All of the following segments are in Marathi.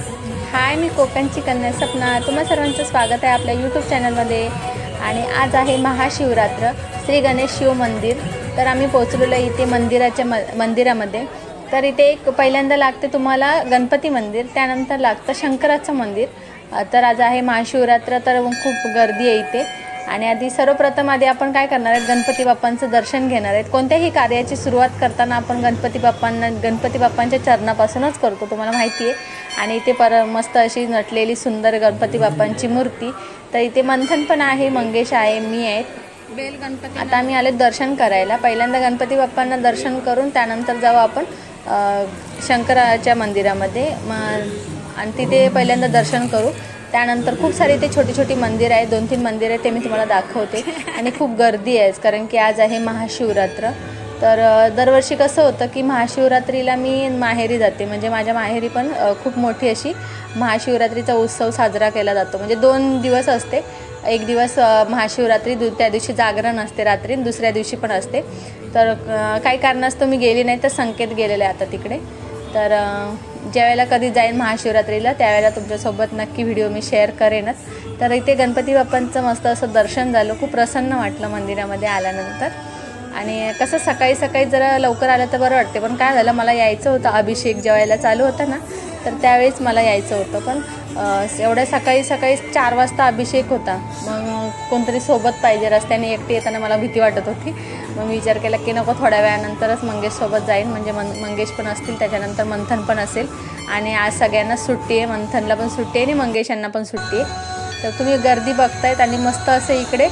हाय, मी कोकणची कन्या सपना. तुम्हा सर्वांचं स्वागत आहे आपल्या यूट्यूब चॅनलमध्ये. आणि आज आहे महाशिवरात्र, श्री गणेश शिव मंदिर. तर आम्ही पोहोचलेलो इथे मंदिरामध्ये. तर इथे एक पहिल्यांदा लागते तुम्हाला गणपती मंदिर, त्यानंतर लागतं शंकराचं मंदिर. तर आज आहे महाशिवरात्र, तर खूप गर्दी आहे इथे. आणि आधी सर्वप्रथम आपण काय करणार आहेत, गणपती बाप्पांचं दर्शन घेणार आहेत. कोणत्याही कार्याची सुरुवात करताना आपण गणपती बाप्पांच्या चरणापासूनच करतो, तुम्हाला माहिती आहे. आणि इथे मस्त अशी नटलेली सुंदर गणपती बाप्पांची मूर्ती. तर इथे मंथन पण आहे, मंगेश आहे, मी आहे. बेल गणपती. आता आम्ही आले दर्शन करायला. पहिल्यांदा गणपती बाप्पांना दर्शन करून त्यानंतर जाऊ आपण शंकराच्या मंदिरामध्ये. आणि तिथे पहिल्यांदा दर्शन करू. त्यानंतर खूप सारी इथे छोटी छोटी मंदिरं आहेत, 2-3 मंदिरं आहेत, ते मी तुम्हाला दाखवते. आणि खूप गर्दी आहे कारण की आज आहे महाशिवरात्र. तर दरवर्षी कसं होतं की महाशिवरात्रीला मी माहेरी जाते. म्हणजे माझ्या माहेरी पण खूप मोठी अशी महाशिवरात्रीचा उत्सव साजरा केला जातो. म्हणजे 2 दिवस असते. एक दिवस महाशिवरात्री, त्या दिवशी जागरण असते रात्री, दुसऱ्या दिवशी पण असते. तर काही कारणास्तव मी गेली नाही, तर संकेत गेलेले आता तिकडे. तर ज्यावेळेला कधी जाईन महाशिवरात्रीला त्यावेळेला तुमच्यासोबत नक्की व्हिडिओ मी शेअर करेनच. तर इथे गणपती बाप्पांचं मस्त असं दर्शन झालं. खूप प्रसन्न वाटलं मंदिरामध्ये आल्यानंतर. आणि कसं सकाळी सकाळी जरा लवकर आलं तर बरं वाटते. पण काय झालं, मला यायचं होतं अभिषेक जेवायला चालू होता ना, तर त्यावेळेस मला यायचं होतं. पण एवढ्या सकाळी 4 वाजता अभिषेक होता. मग कोणतरी सोबत पाहिजे. रस्त्याने एकटी येताना मला भीती वाटत होती. मग मी विचार केला की नको, थोड्या वेळानंतरच मंगेशसोबत जाईन. म्हणजे मंगेश पण असतील, त्याच्यानंतर मंथन पण असेल. आणि आज सगळ्यांना सुट्टी आहे, मंथनला पण सुट्टी आहे आणि मंगेशांना पण सुट्टी आहे. तर तुम्ही गर्दी बघतायत. आणि मस्त असं इकडे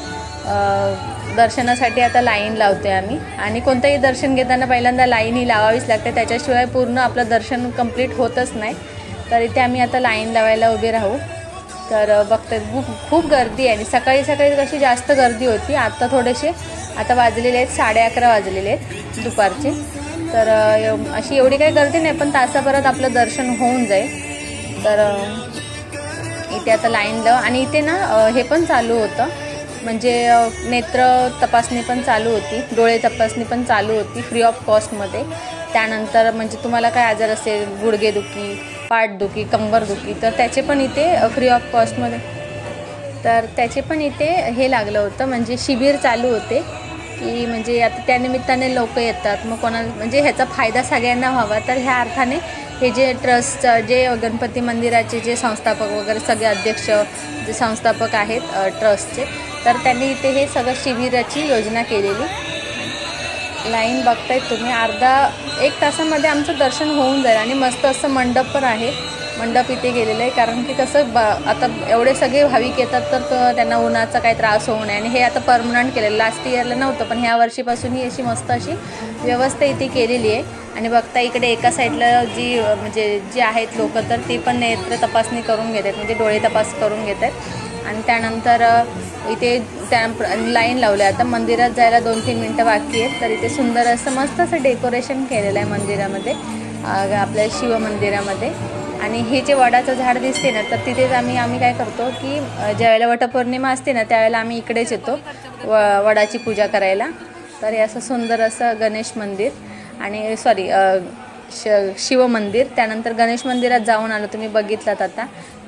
दर्शनासाठी आता लाईन लावतोय आम्ही. आणि कोणतंही दर्शन घेताना पहिल्यांदा लाईन ही लावावीच लागते, त्याच्याशिवाय पूर्ण आपलं दर्शन कंप्लीट होतच नाही. तर इथे आम्ही आता लाईन लावायला उभे राहू. तर बघताय खूप गर्दी आहे. आणि सकाळी सकाळी कशी जास्त गर्दी होती. आता वाजलेले आहेत 11:30 वाजलेले आहेत दुपारचे. तर अशी एवढी काही गर्दी नाही, पण तासाभरात आपलं दर्शन होऊन जाईल. तर इथे आता लाईन लाव. आणि इथे ना हे पण चालू होतं, म्हणजे नेत्र तपासणी पण चालू होती, डोळे तपासणी पण चालू होती फ्री ऑफ कॉस्टमध्ये. त्यानंतर म्हणजे तुम्हाला काय आजार असेल, गुडघेदुखी, पाठदुखी, कंबरदुखी, तर त्याचे पण इथे फ्री ऑफ कॉस्टमध्ये. तर त्याचे पण इथे हे लागलं होतं, म्हणजे शिबिर चालू होते की म्हणजे आता त्यानिमित्ताने लोक येतात. मग म्हणजे ह्याचा फायदा सगळ्यांना व्हावा. तर ह्या अर्थाने हे जे ट्रस्ट, जे गणपती मंदिराचे जे संस्थापक वगैरे सगळे अध्यक्ष, जे संस्थापक आहेत ट्रस्टचे, तर त्यांनी इथे हे सगळं शिबिराची योजना केलेली. लाईन बघतायत तुम्ही. 1 तासामध्ये आमचं दर्शन होऊन जाईल. आणि मस्त असं मंडप पण आहे, मंडप इथे गेलेलं आहे. कारण की कसं आता एवढे सगळे भाविक येतात, तर त्यांना उन्हाचा काही त्रास होऊ नये. आणि हे आता परमनंट केलेलं, लास्ट इयरला नव्हतं, पण ह्या वर्षीपासून ही अशी मस्त अशी व्यवस्था इथे केलेली आहे. आणि बघता इकडे एका साईडला जी आहेत लोक, तर ती पण नेत्र तपासणी करून घेत आहेत, म्हणजे डोळे तपास करून घेत आहेत. आणि त्यानंतर इथे लाईन लावलं आहे. आता मंदिरात जायला 2-3 मिनटं बाकी आहेत. तर इथे सुंदर असं मस्त असं डेकोरेशन केलेलं आहे मंदिरामध्ये, आपल्या शिव मंदिरामध्ये. आणि हे जे वडाचं झाड दिसते ना, तर तिथेच आम्ही काय करतो की ज्यावेळेला वटपौर्णिमा असते ना, त्यावेळेला आम्ही इकडेच येतो वडाची पूजा करायला. तर हे असं सुंदर असं गणेश मंदिर आणि शिव मंदिर. त्यानंतर गणेश मंदिरात जाऊन आलो, तुम्ही बघितलात आता.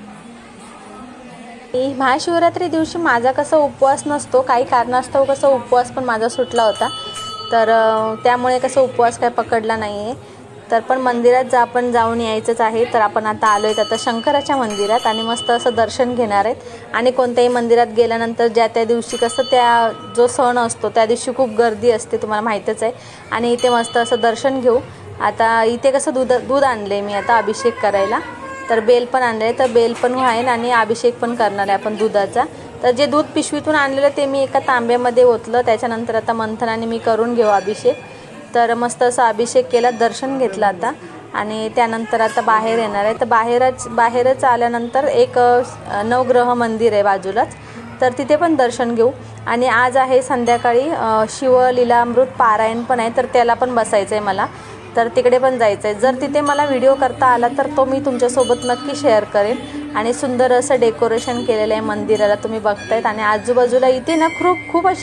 महाशिवरात्री दिवशी माझा कसा उपवास नसतो, काही कारणास्तव कसं उपवास पण माझा सुटला होता. तर त्यामुळे कसं उपवास काय पकडला नाही आहे. तर पण मंदिरात आपण जाऊन यायचंच आहे. तर आपण आता आलो आहेत आता शंकराच्या मंदिरात. आणि मस्त असं दर्शन घेणार आहेत. आणि कोणत्याही मंदिरात गेल्यानंतर त्या दिवशी कसं जो सण असतो त्या दिवशी खूप गर्दी असते, तुम्हाला माहीतच आहे. आणि इथे मस्त असं दर्शन घेऊ. आता इथे कसं दूध आणले मी आता अभिषेक करायला. तर बेल पण आणले आहे, तर बेल पण आहे आणि अभिषेक पण करणार आहे आपण दुधाचा. तर जे दूध पिशवीतून आणलेलं ते मी एका तांब्यामध्ये ओतलं. त्याच्यानंतर आता मंथनाने मी करून घेऊ अभिषेक. तर मस्त असं अभिषेक केला, दर्शन घेतलं आता. आणि त्यानंतर आता बाहेर येणार आहे. तर बाहेरच आल्यानंतर एक नवग्रह मंदिर आहे बाजूलाच, तर तिथे पण दर्शन घेऊ. आणि आज आहे संध्याकाळी शिवलीलामृत पारायण पण आहे, तर त्याला पण बसायचं आहे मला. तर तिकडे पण जायचं आहे. जर तिथे मला व्हिडिओ करता आला तर तो मी तुमच्यासोबत नक्की शेअर करेन. आणि सुंदर असं डेकोरेशन केलेलं आहे मंदिराला, तुम्ही बघतायत. आणि आजूबाजूला इथे ना खूप अशी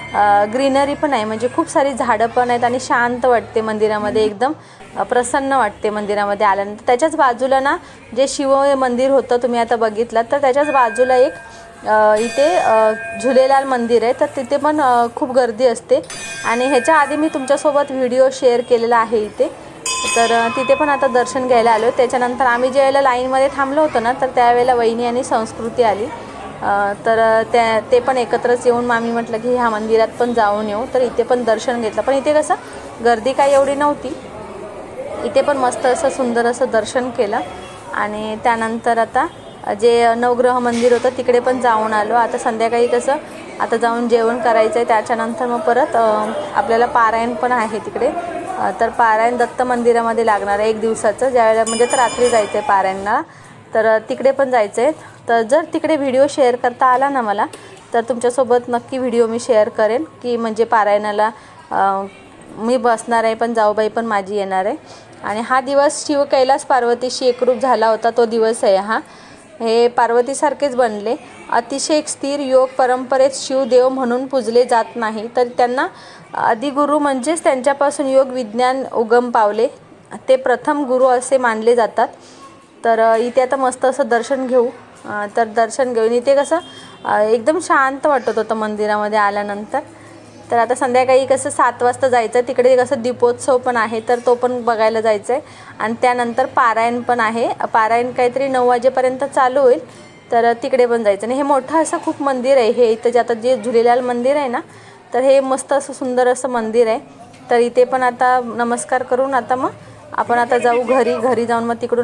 ग्रीनरी पण आहे, म्हणजे खूप सारी झाडं पण आहेत आणि शांत वाटते मंदिरामध्ये, एकदम प्रसन्न वाटते मंदिरामध्ये आल्यानंतर. त्याच्याच बाजूला ना जे शिव मंदिर होतं तुम्ही आता बघितलं, तर त्याच्याच बाजूला एक इथे झुलेलाल मंदिर आहे, तर तिथे पण खूप गर्दी असते. आणि ह्याच्या आधी मी तुमच्यासोबत व्हिडिओ शेअर केलेला आहे इथे, तर तिथे पण आता दर्शन घ्यायला आलो. त्याच्यानंतर आम्ही ज्यावेळेला लाईनमध्ये थांबलो होतो ना, तर त्यावेळेला वहिनी आणि संस्कृती आली, तर ते पण एकत्रच येऊन आम्ही म्हटलं की ह्या मंदिरात पण जाऊन येऊ. तर इथे पण दर्शन घेतलं, पण इथे कसं गर्दी काही एवढी नव्हती. इथे पण मस्त असं सुंदर असं दर्शन केलं. आणि त्यानंतर आता जे नवग्रह मंदिर होतं तिकडे पण जाऊन आलो. आता संध्याकाळी कसं आता जाऊन जेवण करायचं आहे, त्याच्यानंतर मग परत आपल्याला पारायण पण आहे तिकडे. तर पारायण दत्त मंदिरामध्ये लागणार आहे 1 दिवसाचं, ज्यावेळेला म्हणजे तर रात्री जायचं आहे पारायणला, तर तिकडे पण जायचं आहे. तर जर तिकडे व्हिडिओ शेअर करता आला ना मला, तर तुमच्यासोबत नक्की व्हिडिओ मी शेअर करेन, की म्हणजे पारायणाला मी बसणार आहे, पण जाऊबाई पण माझी येणार आहे. आणि हा दिवस शिव कैलास पार्वतीशी एकरूप झाला होता तो दिवस आहे हा. हे पार्वतीसारखेच बनले. अतिशय एक स्थिर योग परंपरेत शिवदेव म्हणून पूजले जात नाही, तर त्यांना आदिगुरु म्हणजेच त्यांच्यापासून योग विज्ञान उगम पावले, ते प्रथम गुरु असे मानले जातात. तर इथे आता मस्त असं दर्शन घेऊ. तर दर्शन घेऊन इथे कसं एकदम शांत वाटत होतं मंदिरामध्ये आल्यानंतर. तर आता संध्याकाळी कसं 7 वाजता जायचं, तिकडे कसं दीपोत्सव पण आहे, तर तो पण बघायला जायचं आहे. आणि त्यानंतर पारायण पण आहे. पारायण काहीतरी 9 वाजेपर्यंत चालू होईल, तर तिकडे पण जायचं. आणि हे मोठं असं खूप मंदिर आहे हे इथं, जे आता जे झुलेलाल मंदिर आहे ना, तर हे मस्त असं सुंदर असं मंदिर आहे. तर इथे पण आता नमस्कार करून आता मग आपण आता जाऊ घरी जाऊन मग तिकडून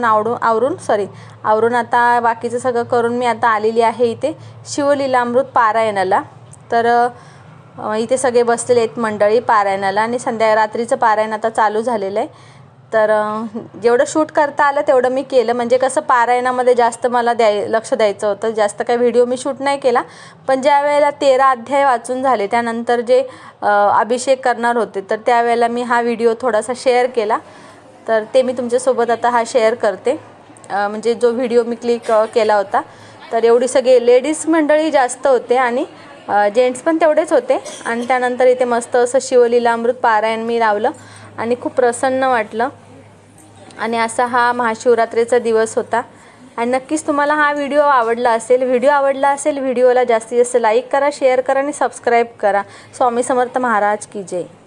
आवरून आता बाकीचं सगळं करून मी आता आलेली आहे इथे शिवलीलामृत पारायणाला. तर इथे सगळे बसलेले आहेत मंडळी पारायणाला, आणि रात्रीचं पारायण आता चालू झालेलं आहे. तर जेवढं शूट करता आलं तेवढं मी केलं, म्हणजे कसं पारायणामध्ये जास्त मला लक्ष द्यायचं होतं. जास्त काही व्हिडिओ मी शूट नाही केला, पण ज्या वेळेला 13 अध्याय वाचून झाले त्यानंतर जे अभिषेक करणार होते, तर त्यावेळेला मी हा व्हिडिओ थोडासा शेअर केला. तर ते मी तुमच्यासोबत आता हा शेअर करते, म्हणजे जो व्हिडिओ मी क्लिक केला होता. तर एवढी सगळे लेडीज मंडळी जास्त होते आणि जेंट्स पण तेवढेच होते. आणि त्यानंतर इथे मस्त असं शिवलीलामृत पारायण मी लावलं आणि खूप प्रसन्न वाटलं. आणि असा हा महाशिवरात्रीचा दिवस होता. आणि नक्कीच तुम्हाला हा व्हिडिओ आवडला असेल. व्हिडिओला जास्तीत जास्त लाईक करा, शेअर करा आणि सबस्क्राईब करा. स्वामी समर्थ महाराज की जय.